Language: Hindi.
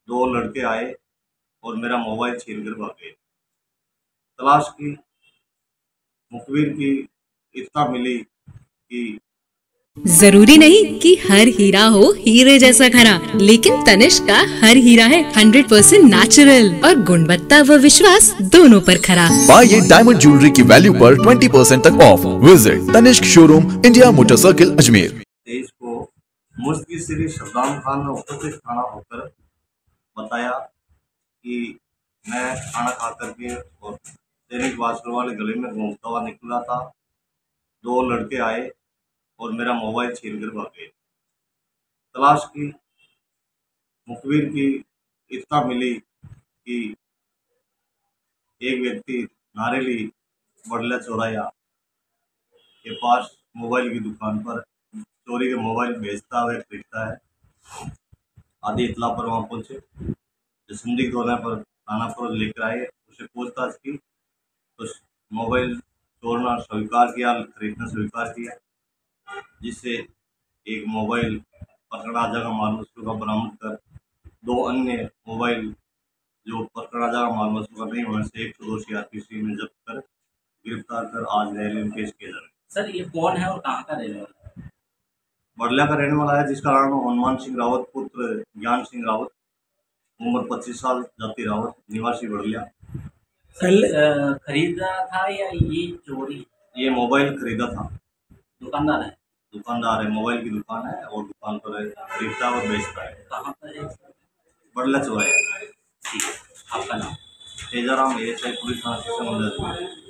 दो लड़के आए और मेरा मोबाइल छीन कर भाग गए। तलाश की, मुखबिर की, इत्तला मिली कि जरूरी नहीं कि हर हीरा हो हीरे जैसा खरा, लेकिन तनिष्क का हर हीरा है 100% नेचुरल और गुणवत्ता व विश्वास दोनों पर खरा। पाइए डायमंड ज्वेलरी की वैल्यू पर 20% तक off. Visit Tanishq showroom, India motor circle, Ajmer. तेईस को मुफ्ती श्री सद्दाम खान ने उपस्थित खाना होकर बताया कि मैं खाना खा करके और दैनिक भास्कर वाले गले में घूमता हुआ निकला था। दो लड़के आए और मेरा मोबाइल छीन कर भाग गए। तलाश की, मुखबिर की, इत्तला मिली कि एक व्यक्ति नारेली बड़ला चौराया के पास मोबाइल की दुकान पर चोरी के मोबाइल बेचता हुआ खरीदता है। आधी इत्तला पर वहाँ पहुंचे, जो संदिग्ध होने पर थाना पर लेकर आए, उसे पूछताछ की तो मोबाइल चोरना स्वीकार किया, खरीदना स्वीकार किया, जिससे एक मोबाइल पकड़ा जगह माल वस्तु का बरामद कर दो अन्य मोबाइल जो पकड़ा जगह माल वस्तु का नहीं होने से 102 CRPC में जब्त कर गिरफ्तार कर आज न्यायालय में पेश किया जा रहा है। सर ये कौन है और कहाँ का रहने वाला है? बड़ला का रहने वाला है, जिसका नाम हनुमान सिंह रावत पुत्र ज्ञान सिंह रावत, उम्र 25 साल, जाति रावत, निवासी बड़लिया। सर खरीदा था या ये चोरी? ये मोबाइल खरीदा था। दुकानदार है? दुकानदार है, मोबाइल की दुकान है और दुकान पर खरीदता और बेचता है। कहाँ पर है? बड़ला चौराया। ठीक है, आपका नाम? तेजाराम, ASI पुलिस थाना स्टेशन।